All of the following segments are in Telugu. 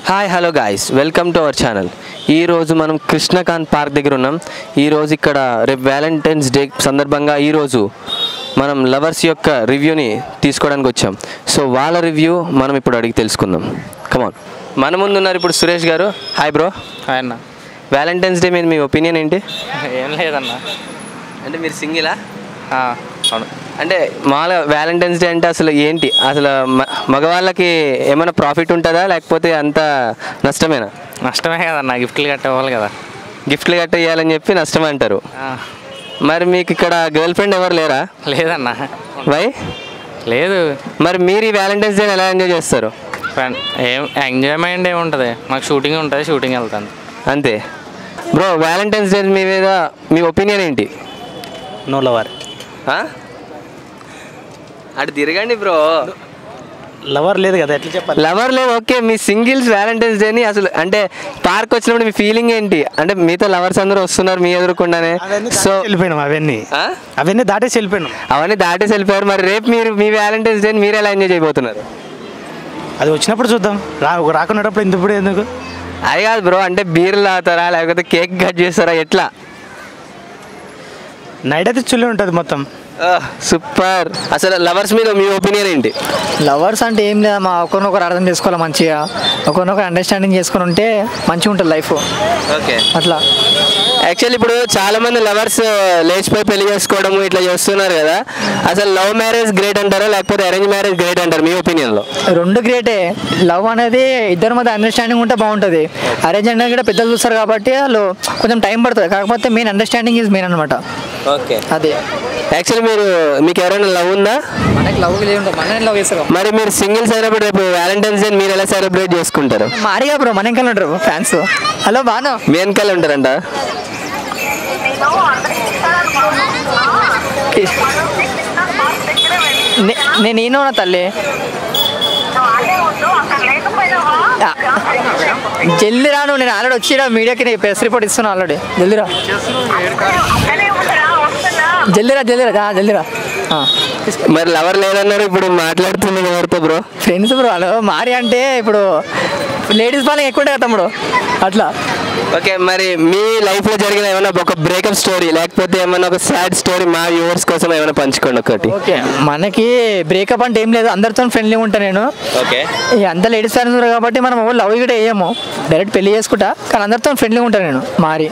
Hi hello guys, welcome to our channel. ఈరోజు మనం కృష్ణకాంత్ పార్క్ దగ్గర ఉన్నాం. ఈరోజు ఇక్కడ రేపు వ్యాలంటైన్స్ డే సందర్భంగా ఈరోజు మనం లవర్స్ యొక్క రివ్యూని తీసుకోవడానికి వచ్చాం. సో వాళ్ళ రివ్యూ మనం ఇప్పుడు అడిగి తెలుసుకుందాం. కమాన్. మన ముందు ఉన్నారు ఇప్పుడు సురేష్ గారు. Hi bro. హాయ్ అన్న. వ్యాలంటైన్స్ డే మీద మీ ఒపీనియన్ ఏంటి? ఏం లేదన్న. అంటే మీరు సింగిలా? అవును. అంటే మామూలుగా వ్యాలంటైన్స్ డే అంటే అసలు ఏంటి? అసలు మగవాళ్ళకి ఏమైనా ప్రాఫిట్ ఉంటుందా లేకపోతే అంత నష్టమేనా? నష్టమే కదన్న, గిఫ్ట్లు కట్టేవాళ్ళు కదా. గిఫ్ట్లు కట్ట ఇవ్వాలని చెప్పి నష్టం అంటారు. మరి మీకు ఇక్కడ గర్ల్ ఫ్రెండ్ ఎవరు లేరా? లేదన్న. వై? లేదు. మరి మీరు ఈ వ్యాలంటైన్స్ డే ఎలా ఎంజాయ్ చేస్తారు? ఏం ఎంజాయ్మెంట్ ఏముంటుంది, మాకు షూటింగ్ ఉంటుంది, షూటింగ్ వెళ్తాను అంతే. బ్రో, వ్యాలంటైన్స్ డే మీద మీ ఒపీనియన్ ఏంటి? No lover. అటు తిరగండి బ్రో. లవర్ లేదు కదా, ఎట్లా చెప్పాలి? లవర్ లేదు, ఓకే. మీ సింగిల్స్ వ్యాలంటైన్స్ డేని అసలు అంటే పార్క్ వచ్చినప్పుడు మీ ఫీలింగ్ ఏంటి? అంటే మీతో లవర్స్ అందరూ వస్తున్నారు మీ ఎదురుకుండానే. సో వెళ్ళిపోయినాం, అవన్నీ దాటేసి వెళ్ళిపోయినాం. అవన్నీ దాటేసి వెళ్ళిపోయారు. మరి రేపు మీరు మీ వ్యాలంటైన్స్ డేని మీరు ఎలా ఎంజాయ్ చేయబోతున్నారు? అది వచ్చినప్పుడు చూద్దాం, రాకున్నప్పుడు ఎందుకు? అది కాదు బ్రో, అంటే బీర్లు తాగుతారా లేకపోతే కేక్ కట్ చేస్తారా, ఎట్లా? నైట్ అయితే చుల్లి ఉంటుంది మొత్తం. సూపర్. అసలు లవర్స్ మీద మీ ఒపీనియన్ ఏంటి? లవర్స్ అంటే ఏం లేదా, మా ఒకరినొకరు అర్థం చేసుకోవాలి, మంచిగా ఒకరినొకరు అండర్స్టాండింగ్ చేసుకుని ఉంటే మంచిగా ఉంటుంది లైఫ్. ఓకే, అట్లా. యాక్చువల్లీ ఇప్పుడు చాలా మంది లవర్స్ లేచిపోయి పెళ్లి చేసుకోవడం ఇట్లా చేస్తున్నారు కదా. అసలు లవ్ మ్యారేజ్ గ్రేట్ అంటారా లేకపోతే అరేంజ్ మ్యారేజ్ గ్రేట్ అంటారు మీ ఒపీనియన్లో? రెండు గ్రేటే. లవ్ అనేది ఇద్దరి మధ్య అండర్స్టాండింగ్ ఉంటే బాగుంటుంది. అరేంజ్ అనేది కూడా పెద్దలు చూస్తారు కాబట్టి వాళ్ళు కొంచెం టైం పడుతుంది. కాకపోతే మెయిన్ అండర్స్టాండింగ్ ఈజ్ మెయిన్ అనమాట. ఓకే, అదే. యాక్చువల్లీ మీకు ఎవరైనా లవ్ ఉందా? మనకి లవ్ లేదు, మన లవ్ చేస్తారు. మరి మీరు సింగిల్స్ అయినప్పుడు రేపు వ్యాలంటైన్స్ డే మీరు ఎలా సెలబ్రేట్ చేసుకుంటారు? మారిగా బ్రో, మన వెనకాల ఉంటారు ఫ్యాన్స్. హలో బాను, మీ వెనకాల ఉంటారంట. నేను ఈయన తల్లి. జల్దీ రాను, నేను ఆల్రెడీ వచ్చి మీడియాకి ప్రెస్ రిపోర్ట్ ఇస్తున్నాను ఆల్రెడీ. జల్దీరా జల్దీరా. మరి లవర్ లేదన్నారు, ఇప్పుడు మాట్లాడుతుంది ఎవరితో బ్రో? Friends bro. హలో మారి అంటే ఇప్పుడు లేడీస్ పాలకి ఎక్కువ ఉంటుంది తమ్ముడు, అట్లా. ఓకే, మరి మీ లైఫ్లో జరిగిన ఏమైనా ఒక బ్రేకప్ స్టోరీ లేకపోతే ఏమైనా ఒక సాడ్ స్టోరీ మా వ్యూవర్స్ కోసం ఏమైనా పంచుకోండి ఒకటి. ఓకే, మనకి బ్రేకప్ అంటే ఏం లేదు, అందరితో ఫ్రెండ్లీగా ఉంటాను నేను. ఓకే, అంత లేడీస్ ఫ్రెండ్స్ ఉన్నారు కాబట్టి మనం లవ్ కూడా వేయము, డైరెక్ట్ పెళ్లి చేసుకుంటా. కానీ అందరితో ఫ్రెండ్లీగా ఉంటాను నేను.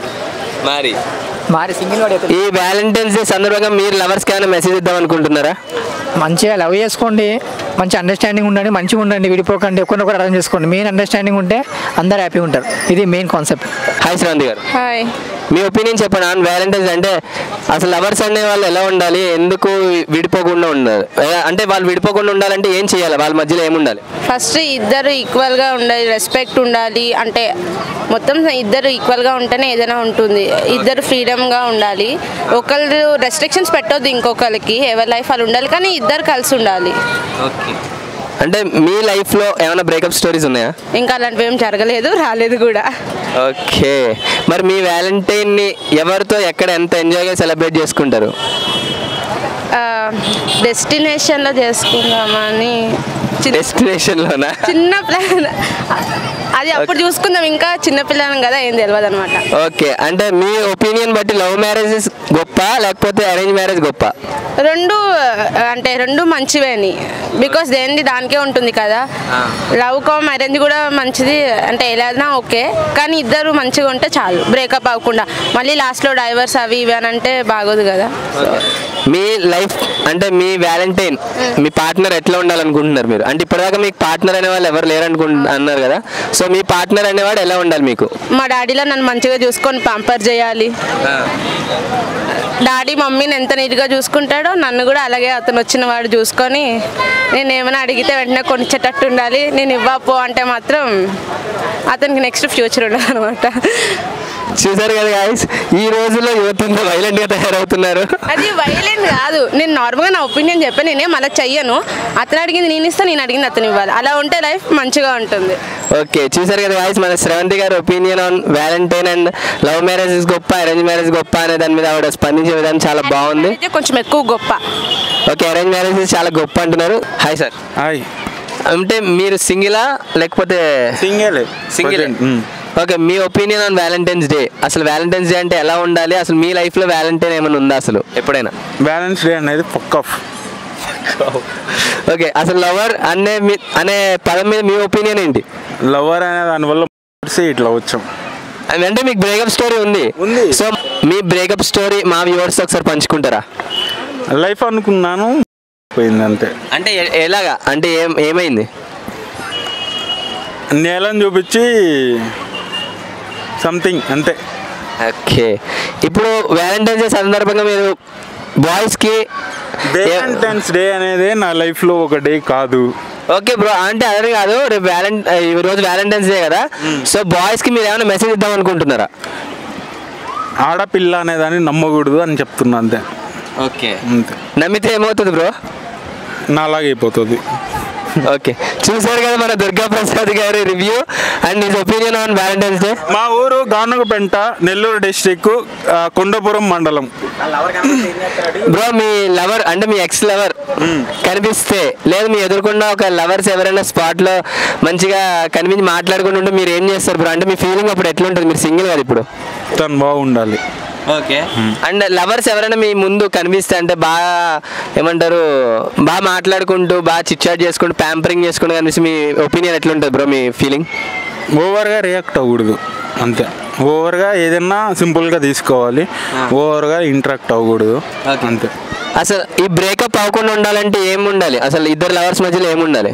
మారి సింగిల్ వాడు. ఈ వ్యాలంటైన్స్ డే సందర్భంగా మీరు లవర్స్కి ఏమైనా మెసేజ్ ఇద్దాం అనుకుంటున్నారా? మంచిగా లవ్ చేసుకోండి, మంచి అండర్స్టాండింగ్ ఉండండి, మంచిగా ఉండండి, విడిపోకండి, ఒకరినొకరు అర్థం చేసుకోండి. మెయిన్ అండర్స్టాండింగ్ ఉంటే అందరు హ్యాపీగా ఉంటారు. ఇది మెయిన్ కాన్సెప్ట్. హాయ్ శ్రాంతి గారు. హాయ్. మీ ఒపీనియన్ చెప్పండి ఆన్ వ్యాలంటైన్స్. అంటే అసలు లవర్స్ అనే వాళ్ళు ఎలా ఉండాలి, ఎందుకు విడిపోకుండా ఉండాలి, అంటే వాళ్ళు విడిపోకుండా ఉండాలంటే ఏం చేయాలి, వాళ్ళ మధ్యలో ఏముండాలి? ఫస్ట్ ఇద్దరు ఈక్వల్గా ఉండాలి, రెస్పెక్ట్ ఉండాలి. అంటే మొత్తం ఇద్దరు ఈక్వల్గా ఉంటేనే ఏదైనా ఉంటుంది. ఇద్దరు ఫ్రీడమ్గా ఉండాలి, ఒకళ్ళు రెస్ట్రిక్షన్స్ పెట్టొద్దు ఇంకొకరికి, ఎవరి లైఫ్ వాళ్ళు ఉండాలి, కానీ ఇద్దరు కలిసి ఉండాలి. ఓకే, అంటే మీ లైఫ్లో ఏమైనా బ్రేకప్ స్టోరీస్ ఉన్నాయా? ఇంకా అలాంటివి ఏం జరగలేదు, రాలేదు కూడా. ఓకే, మరి మీ వ్యాలంటైన్ని ఎవరితో ఎక్కడ ఎంత ఎంజాయ్గా సెలబ్రేట్ చేసుకుంటారు? డెస్టినేషన్లో చేసుకుందామని. డెస్టినేషన్లోనా? చిన్న ప్లాన్ అది, అప్పుడు చూసుకుందాం. ఇంకా చిన్నపిల్లని కదా, ఏం తెలియదు అనమాట. ఓకే, అంటే మీ ఒపీనియన్ బట్టి లవ్ మ్యారేజెస్ గొప్ప లేకపోతే అరేంజ్ మ్యారేజ్ గొప్ప? రెండు మంచివేని, బికాస్ దేనిది దానికే ఉంటుంది కదా. లవ్ కామ్ అరేంజ్ కూడా మంచిది, అంటే ఎలానా ఓకే, కానీ ఇద్దరు మంచిగా ఉంటే చాలు, బ్రేకప్ అవ్వకుండా. మళ్ళీ లాస్ట్లో డైవర్స్ అవి ఇవి అని అంటే బాగోదు కదా. మీ లైఫ్ అంటే మీ వ్యాలంటైన్ మీ పార్ట్నర్ ఎట్లా ఉండాలనుకుంటున్నారు మీరు? అంటే ఇప్పటిదాకా మీకు పార్ట్నర్ అనే వాళ్ళు ఎవరు లేరు అన్నారు కదా. సో మీ పార్ట్నర్ అనేవాడు ఎలా ఉండాలి మీకు? మా డాడీలో నన్ను మంచిగా చూసుకొని పంపర్ చేయాలి. డాడీ మమ్మీని ఎంత నీట్గా చూసుకుంటాడో నన్ను కూడా అలాగే అతను వచ్చిన వాడు చూసుకొని, నేను ఏమైనా అడిగితే వెంటనే కొనిచ్చేటట్టు ఉండాలి. నేను ఇవ్వపో అంటే మాత్రం అతనికి నెక్స్ట్ ఫ్యూచర్ ఉండదు అనమాట. చూసారు కదా గాయ్స్, ఈ రోజుల్లో యువతంలో వైలెంట్గా తయారవుతున్నారు. అది వైలెంట్ కాదు, నేను నార్మల్గా నా ఒపీనియన్ చెప్పాను, నేనేం అలా చెయ్యను. అతను అడిగింది నేను ఇస్తాను, నేను అడిగింది అతను ఇవ్వాలి. అలా ఉంటే లైఫ్ మంచిగా ఉంటుంది. ఓకే, చూసారు కదా గాయ్స్, మన శ్రవంతి గారి opinion on Valentine and love marriages గొప్ప అరేంజ్ మ్యారేజ్ గొప్ప అనే దాని మీద ఆవిడ స్పందించే విధానం చాలా బాగుంది. కొంచెం ఎక్కువ గొప్ప. ఓకే, అరేంజ్ మ్యారేజెస్ చాలా గొప్ప అంటున్నారు. Hi sir. హాయ్. అంటే మీరు సింగిలా లేకపోతే సింగిల్? ఓకే, మీ ఒపీనియన్ ఆన్ వ్యాలంటైన్స్ డే. అసలు వ్యాలంటైన్స్ డే అంటే ఎలా ఉండాలి? అసలు మీ లైఫ్లో వ్యాలంటైన్ ఏమైనా ఉందా అసలు ఎప్పుడైనా? బ్యాలెన్స్ డే అనేది పక్కా. ఓకే, అసలు లవర్ అనే పదం మీద మీ ఒపీనియన్ ఏంటి? లవర్ అనే దానివల్ల ఇట్లా వచ్చాం. అంటే మీకు బ్రేకప్ స్టోరీ ఉంది. సో మీ బ్రేకప్ స్టోరీ మా వ్యూవర్స్ ఒకసారి పంచుకుంటారా? లైఫ్ అనుకున్నాను, పోయింది అంతే. అంటే ఎలాగా? అంటే ఏమైంది? నేలని చూపించి సంథింగ్ అంతే. ఓకే, ఇప్పుడు వ్యాలంటైన్స్ డే సందర్భంగా మీరు బాయ్స్కి వ్యాలంటైన్స్ డే అనేది నా లైఫ్లో ఒక డే కాదు. ఓకే బ్రో, అంటే అదే కాదు, రేపు ఈరోజు వ్యాలంటైన్స్ డే కదా, సో బాయ్స్కి మీరు ఏమైనా మెసేజ్ ఇద్దాం అనుకుంటున్నారా? ఆడపిల్ల అనేదాన్ని నమ్మకూడదు అని చెప్తున్నా అంతే. ఓకే, అంతే. నమ్మితే ఏమవుతుంది బ్రో? నాలాగే అయిపోతుంది. ఓకే, చూసారు కదా మన దుర్గా ప్రసాద్ గారి review and his opinion on Valentine's day. మా ఊరు గానుగపెంట, నెల్లూరు డిస్టిక్, కొండపురం మండలం. బ్రో, మీ లవర్ అంటే మీ ఎక్స్ లవర్ కనిపిస్తే, లేదు మీ ఎదురుకుండా ఒక లవర్స్ ఎవరైనా స్పాట్లో మంచిగా కనిపించి మాట్లాడుకుంటూ ఉంటే మీరు ఏం చేస్తారు బ్రో? అంటే మీ ఫీలింగ్ అప్పుడు ఎట్లుంటుంది? మీరు సింగిల్ కదా ఇప్పుడు. తను బాగుండాలి. ఓకే, అండ్ లవర్స్ ఎవరైనా మీ ముందు కనిపిస్తే అంటే బాగా ఏమంటారు, బాగా మాట్లాడుకుంటూ బాగా చిట్చాట్ చేసుకుంటూ ప్యాంపరింగ్ చేసుకుంటూ కనిపిస్తే మీ ఒపీనియన్ ఎట్లుంటుంది బ్రో? మీ ఫీలింగ్? ఓవర్గా రియాక్ట్ అవ్వకూడదు అంతే. ఓవర్గా ఏదైనా సింపుల్గా తీసుకోవాలి, ఓవర్గా ఇంటరాక్ట్ అవ్వకూడదు అంతే. అసలు ఈ బ్రేకప్ అవ్వకుండా ఉండాలంటే ఏముండాలి? అసలు ఇద్దరు లవర్స్ మధ్యలో ఏముండాలి?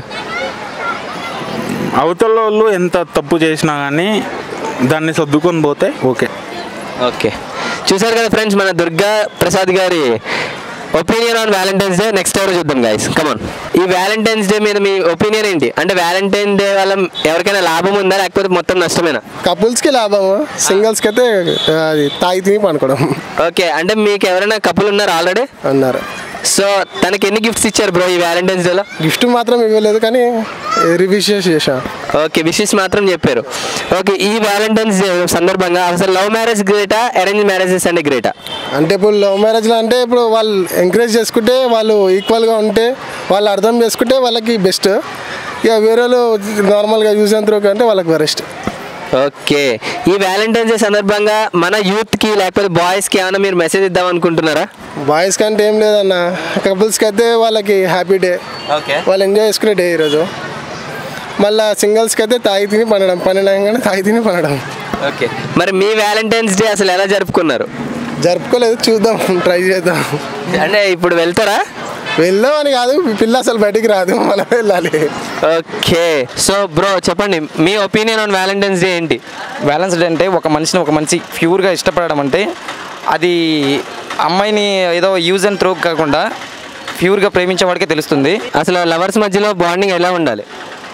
అవతల వాళ్ళు ఎంత తప్పు చేసినా కానీ దాన్ని సర్దుకొని పోతే ఓకే. ఓకే, చూసారు కదా ఫ్రెండ్స్ మన దుర్గా ప్రసాద్ గారి opinion on Valentine's day. Next ఎవరు చూద్దాం గైస్, కమాన్. ఈ వ్యాలంటైన్స్ డే మీద మీ ఒపీనియన్ ఏంటి? అంటే వ్యాలంటైన్ డే వల్ల ఎవరికైనా లాభం ఉందా లేకపోతే మొత్తం నష్టమేనా? కపుల్స్కి లాభము, సింగిల్స్కి అయితే అది తాగి తిని పనుకోవడం. ఓకే, అంటే మీకు ఎవరైనా కపుల్ ఉన్నారు ఆల్రెడీ? అన్నారు. సో తనకి ఎన్ని గిఫ్ట్స్ ఇచ్చారు బ్రో ఈ వ్యాలంటైన్స్ డేలో? గిఫ్ట్ మాత్రం ఇవ్వలేదు కానీ రివ్యూస్ చేసా. ఓకే, విషెస్ మాత్రం చెప్పారు. ఓకే, ఈ వ్యాలంటైన్స్ డే సందర్భంగా అసలు లవ్ మ్యారేజ్ గ్రేటా, అరేంజ్ మ్యారేజెస్ అంటే గ్రేటా? అంటే ఇప్పుడు లవ్ మ్యారేజ్లో అంటే ఇప్పుడు వాళ్ళు ఎంకరేజ్ చేసుకుంటే, వాళ్ళు ఈక్వల్గా ఉంటే, వాళ్ళు అర్థం చేసుకుంటే వాళ్ళకి బెస్ట్. ఇక వేరే వాళ్ళు నార్మల్గా యూజ్ అండ్ త్రో అంటే వాళ్ళకి వరెస్ట్. ఓకే, ఈ వ్యాలంటైన్స్ డే సందర్భంగా మన యూత్కి లేకపోతే బాయ్స్కి ఏమైనా మీరు మెసేజ్ ఇద్దాం అనుకుంటున్నారా? బాయ్స్ కంటే ఏం లేదన్న, కపుల్స్కి అయితే వాళ్ళకి హ్యాపీ డే, ఓకే, వాళ్ళు ఎంజాయ్ చేసుకునే డే ఈరోజు. మళ్ళీ సింగిల్స్కి అయితే తాగి తిని పనడం తాగి తిని పనడం. ఓకే, మరి మీ వ్యాలంటైన్స్ డే అసలు ఎలా జరుపుకున్నారు? జరుపుకోలేదు, చూద్దాం, ట్రై చేద్దాం. అంటే ఇప్పుడు వెళ్తారా? వెళ్దామని కాదు, పిల్ల అసలు బయటికి రాదు, మనం వెళ్ళాలి. ఓకే, సో బ్రో చెప్పండి మీ ఒపీనియన్ ఆన్ వ్యాలంటైన్స్ డే ఏంటి? వ్యాలెన్స్ డే అంటే ఒక మనిషిని ఒక మనిషి ప్యూర్గా ఇష్టపడడం అంటే అది అమ్మాయిని ఏదో యూజ్ అండ్ త్రో కాకుండా ప్యూర్గా ప్రేమించే వాడికే తెలుస్తుంది. అసలు లవర్స్ మధ్యలో బాండింగ్ ఎలా ఉండాలి?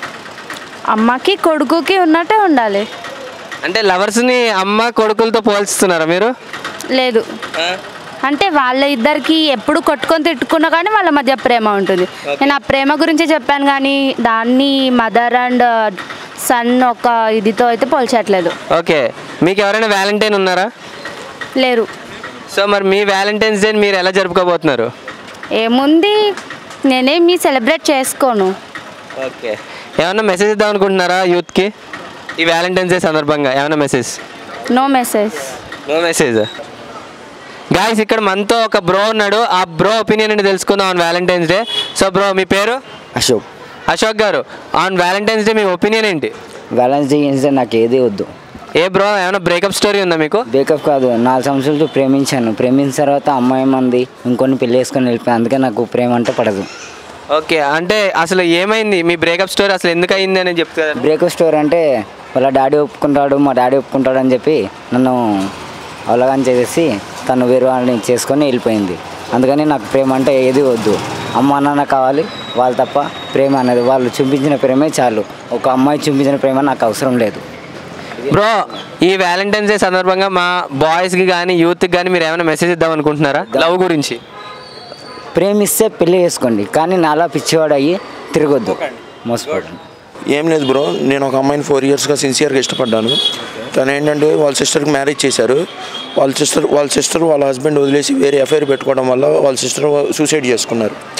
అమ్మకి కొడుకుకి ఉన్నట్టే ఉండాలి. అంటే లవర్స్ని అమ్మ కొడుకులతో పోల్చుతున్నారా మీరు? లేదు, అంటే వాళ్ళ ఇద్దరికి ఎప్పుడు కొట్టుకొని తిట్టుకున్నా కానీ వాళ్ళ మధ్య ప్రేమ ఉంటుంది. నేను ఆ ప్రేమ గురించి చెప్పాను కానీ దాన్ని మదర్ అండ్ సన్ ఒక ఇదితో అయితే పోల్చట్లేదు. ఓకే, మీకు ఎవరైనా వ్యాలంటైన్ ఉన్నారా? లేరు. సో మరి మీ వ్యాలంటైన్స్ డే మీరు ఎలా జరుపుకోబోతున్నారు? ఏముంది, నేనేమి సెలబ్రేట్ చేసుకోను. ఓకే, ఏమన్నా మెసేజ్ ఇద్దాం అనుకుంటున్నారా యూత్కి ఈ వ్యాలంటైన్స్ డే సందర్భంగా? ఏమైనా message? No message. No message. Guys, ఇక్కడ మనతో ఒక బ్రో ఉన్నాడు, ఆ బ్రో ఒపీనియన్ ఏంటి తెలుసుకుందాం on Valentine's day. So bro మీ పేరు? అశోక్. అశోక్ గారు, ఆన్ వ్యాలంటైన్స్ డే మీ ఒపీనియన్ ఏంటి? వ్యాలెన్స్ డే నాకు ఏది వద్దు. ఏ బ్రో, ఏమైనా బ్రేకప్ స్టోరీ ఉందా మీకు? బ్రేకప్ కాదు, 4 సంవత్సరాలు ప్రేమించాను. ప్రేమించిన తర్వాత అమ్మాయి మంది ఇంకొన్ని పెళ్ళి వేసుకొని వెళ్ళిపోయాను. అందుకే నాకు ప్రేమ అంటే పడదు. ఓకే, అంటే అసలు ఏమైంది మీ బ్రేకప్ స్టోరీ, అసలు ఎందుకు అయింది అని చెప్తారు? బ్రేకప్ స్టోరీ అంటే వాళ్ళ డాడీ ఒప్పుకుంటాడు, మా డాడీ ఒప్పుకుంటాడు అని చెప్పి నన్ను అవలగాని చేసేసి తను వేరే వాళ్ళని చేసుకొని వెళ్ళిపోయింది. అందుకని నాకు ప్రేమ అంటే ఏది వద్దు. అమ్మ నాన్న కావాలి, వాళ్ళు తప్ప ప్రేమ అనేది వాళ్ళు చూపించిన ప్రేమే చాలు. ఒక అమ్మాయి చూపించిన ప్రేమ నాకు అవసరం లేదు. బ్రో, ఈ వ్యాలంటైన్స్ డే సందర్భంగా మా బాయ్స్కి కానీ యూత్కి కానీ మీరు ఏమైనా మెసేజ్ ఇద్దాం అనుకుంటున్నారా లవ్ గురించి? ప్రేమిస్తే పెళ్ళి చేసుకోండి, కానీ నాలా పిచ్చివాడు అయ్యి తిరగొద్దు, మోసపోకండి. ఏం లేదు బ్రో, నేను ఒక అమ్మాయిని 4 ఇయర్స్గా సిన్సియర్గా ఇష్టపడ్డాను. తను ఏంటంటే వాళ్ళ సిస్టర్కి మ్యారేజ్ చేశారు. వాళ్ళ సిస్టర్ వాళ్ళ హస్బెండ్ వదిలేసి వేరే అఫైర్ పెట్టుకోవడం వల్ల వాళ్ళ సిస్టర్ సూసైడ్ చేసుకున్నారు.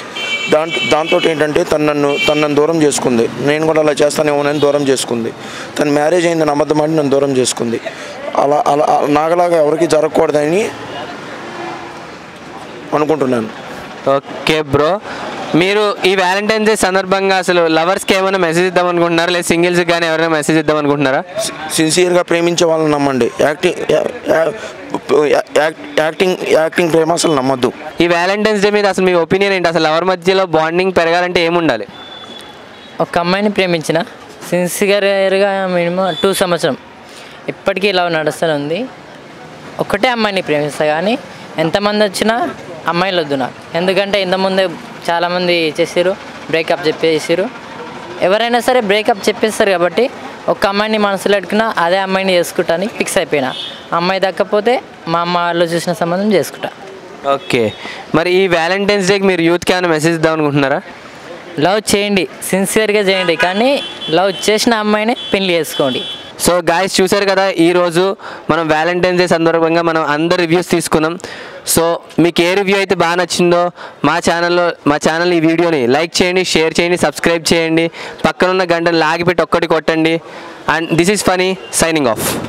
దాంతో ఏంటంటే తను నన్ను దూరం చేసుకుంది. నేను కూడా అలా చేస్తానేమోనని దూరం చేసుకుంది. తను మ్యారేజ్ అయిందని అబద్ధం ఆడి నన్ను దూరం చేసుకుంది. అలా నాగలాగా ఎవరికి జరగకూడదని అనుకుంటున్నాను. ఓకే బ్రో, మీరు ఈ వ్యాలంటైన్స్ డే సందర్భంగా అసలు లవర్స్కి ఏమైనా మెసేజ్ ఇద్దాం అనుకుంటున్నారా, లేదా సింగిల్స్కి కానీ ఎవరైనా మెసేజ్ ఇద్దాం అనుకుంటున్నారా? సిన్సియర్గా ప్రేమించే వాళ్ళని నమ్మండి. యాక్టింగ్ ప్రేమ అసలు నమ్మద్దు. ఈ వ్యాలంటైన్స్ డే మీద అసలు మీ ఒపీనియన్ ఏంటి? అసలు లవర్ మధ్యలో బాండింగ్ పెరగాలంటే ఏముండాలి? ఒక అమ్మాయిని ప్రేమించిన సిన్సియర్గా మినిమం 2 సంవత్సరం ఇప్పటికీ లవ్ నడుస్తూనే ఉంది. ఒకటే అమ్మాయిని ప్రేమిస్తా, కానీ ఎంతమంది వచ్చినా అమ్మాయిలు వద్దు నాకు. ఎందుకంటే ఇంతకుముందే చాలామంది చేసారు, బ్రేకప్ చెప్పేసారు. ఎవరైనా సరే బ్రేకప్ చెప్పేస్తారు కాబట్టి ఒక అమ్మాయిని మనసులో పెట్టుకున్నా అదే అమ్మాయిని చేసుకుంటానికి ఫిక్స్ అయిపోయినా. అమ్మాయి దక్కపోతే మా అమ్మ వాళ్ళు చూసిన సంబంధం చేసుకుంటా. ఓకే, మరి ఈ వ్యాలంటైన్స్ డేకి మీరు యూత్కి ఏమైనా మెసేజ్ ఇద్దాం అనుకుంటున్నారా? లవ్ చేయండి, సిన్సియర్గా చేయండి, కానీ లవ్ చేసిన అమ్మాయినే పెళ్లి చేసుకోండి. సో గాయస్, చూసారు కదా, ఈరోజు మనం వ్యాలంటైన్స్ డే సందర్భంగా మనం అందరు రివ్యూస్ తీసుకున్నాం. సో మీకు ఏ రివ్యూ అయితే బాగా నచ్చిందో మా ఛానల్ ఈ వీడియోని లైక్ చేయండి, షేర్ చేయండి, సబ్స్క్రైబ్ చేయండి, పక్కనున్న గంటను లాగిపెట్టి ఒక్కటి కొట్టండి. And this is Phani signing of.